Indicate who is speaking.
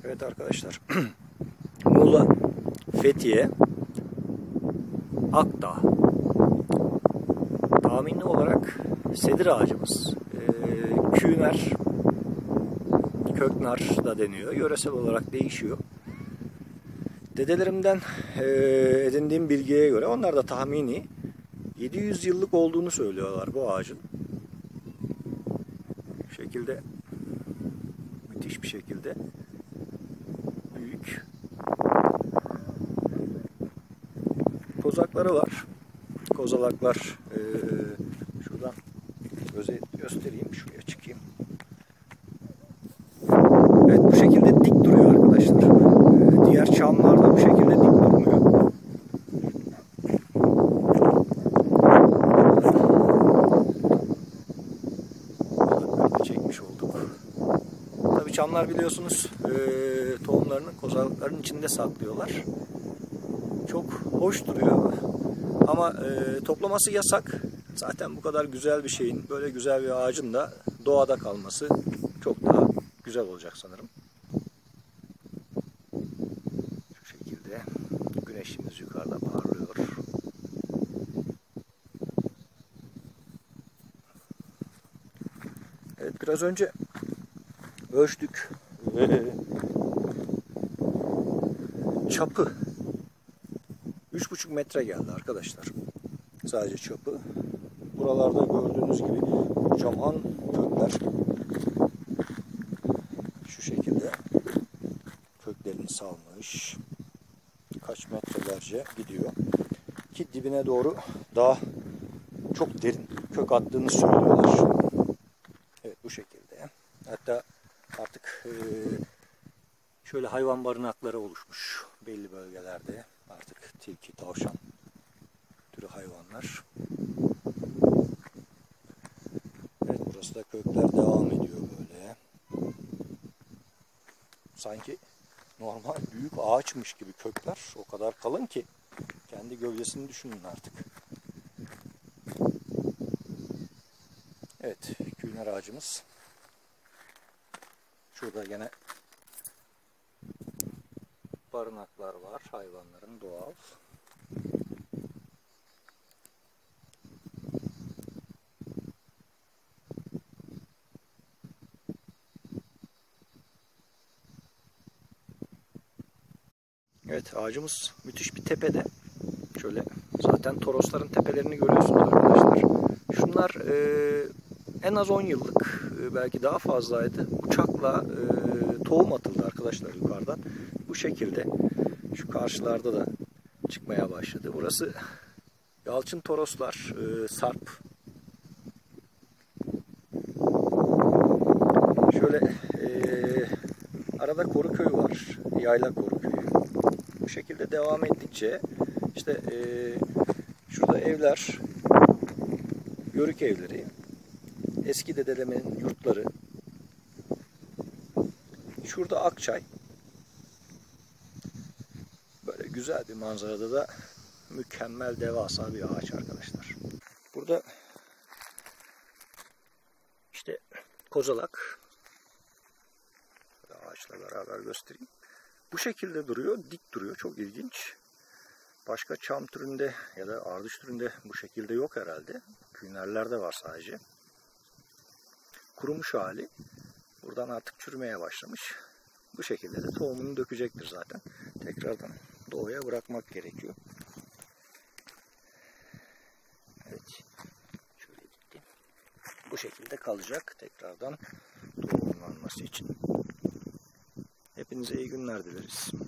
Speaker 1: Evet arkadaşlar, Muğla, Fethiye, Akdağ. Tahminli olarak sedir ağacımız. Küner, köknar da deniyor. Yöresel olarak değişiyor. Dedelerimden edindiğim bilgiye göre onlar da tahmini 700 yıllık olduğunu söylüyorlar bu ağacın. Bu şekilde, müthiş bir şekilde büyük kozakları var. Kozalaklar şuradan göstereyim, şuraya çıkayım. Evet, bu şekilde dik duruyor arkadaşlar. Diğer çamlar da bu şekilde dik durmuyor. Böyle çekmiş olduk. Tabii çamlar biliyorsunuz tohumlarını kozalakların içinde saklıyorlar. Çok hoş duruyor. Ama toplaması yasak. Zaten bu kadar güzel bir şeyin, böyle güzel bir ağacın da doğada kalması çok daha güzel olacak sanırım. Şu şekilde güneşimiz yukarıda parlıyor. Evet, biraz önce ölçtük. Çapı 3,5 metre geldi arkadaşlar. Sadece çapı. Buralarda gördüğünüz gibi kocaman kökler. Şu şekilde köklerini salmış. Kaç metrelerce gidiyor. Ki dibine doğru daha çok derin kök attığını söylüyorlar. Evet, bu şekilde. Hatta artık şöyle hayvan barınakları oluşmuş belli bölgelerde. Artık tilki, tavşan türü hayvanlar. Evet, burası da kökler devam ediyor böyle. Sanki normal büyük ağaçmış gibi kökler. O kadar kalın ki kendi gövdesini düşünün artık. Evet, küner ağacımız. Şurada gene barınaklar var, hayvanların doğal. Evet, ağacımız müthiş bir tepede. Şöyle zaten torosların tepelerini görüyorsunuz arkadaşlar. Şunlar en az 10 yıllık, belki daha fazlaydı. Uçakla tohum atıldı arkadaşlar yukarıdan. Bu şekilde şu karşılarda da çıkmaya başladı. Burası yalçın toroslar, sarp. Şöyle arada Koruköy var. Yayla Koruköy'ü. Bu şekilde devam ettikçe işte şurada evler, yörük evleri, eski dedelemin yurtları. Şurada Akçay. Böyle güzel bir manzarada da mükemmel devasa bir ağaç arkadaşlar. Burada işte kozalak. Ağaçla beraber göstereyim. Bu şekilde duruyor, dik duruyor. Çok ilginç. Başka çam türünde ya da ardış türünde bu şekilde yok herhalde. Künerlerde var sadece. Kurumuş hali. Buradan artık çürümeye başlamış. Bu şekilde de tohumunu dökecektir zaten. Tekrardan doğaya bırakmak gerekiyor. Evet. Şöyle gitti. Bu şekilde kalacak. Tekrardan tohumlanması için. Hepinize iyi günler dileriz.